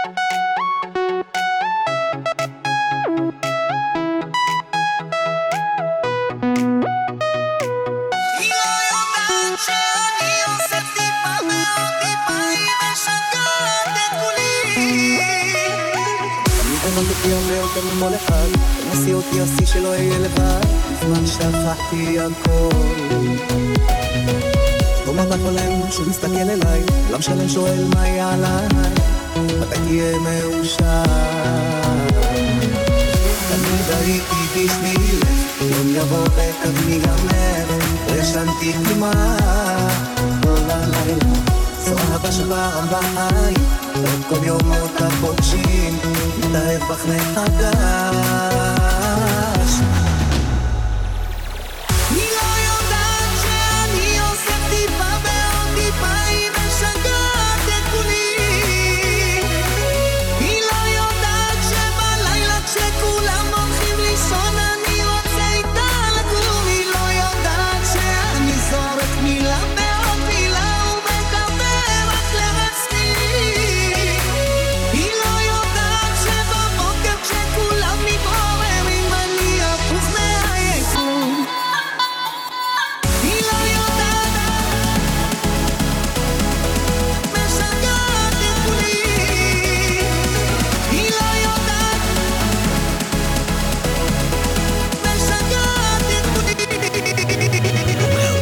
כל אחד נסי אותי עשי שלא יהיה לבד בזמן שכחתי הכל תומר בחולם שהוא מסתכל אליי עולם שלם שואל מה יהיה עליי מתי תהיה מאושר תמיד הייתי בשבילך יום יבוא ותבני גם לך וישנתי כמעט כל הלילה זו אהבה שברם בחיים ועוד כל יום אותה פוגשים מתאהב בך מחדש היא לא יודעת שאני עושה טיפה ועוד טיפה היא משגעת את כולי היא לא יודעת שבלילה כשכולם הולכים לישון אני רוצה איתה לקום היא לא יודעת שאני זורק מילה בעוד מילה ומקווה רק לרצמי היא לא יודעת שבבוקר כשכולם מתעוררים אני הפוך מהיקום היא לא יודעת משגעת את כולי היא לא יודעת משגעת את כולי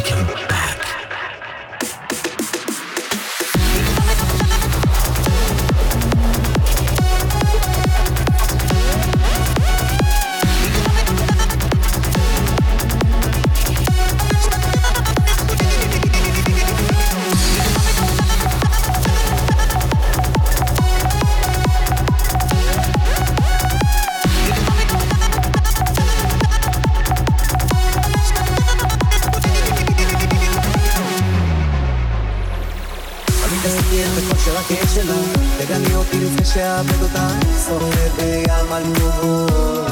שרק יש שלה תגני אותי לפני שאעבד אותה סוחב בים על כובו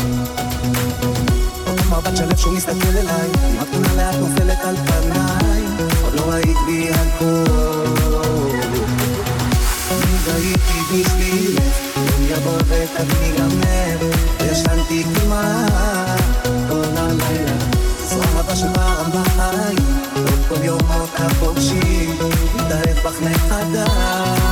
עוד מבט שלב שהוא מסתכל אליי עם התמונה לאט נופלת על פניי עוד לא ראית בי הכל תמיד הייתי בשבילך יום יבוא ותבני גם לך וישנתי כמעט כל הלילה זו אהבה שברם בחיים עוד כל יום אותה פוגשים מתאהב בך מחדש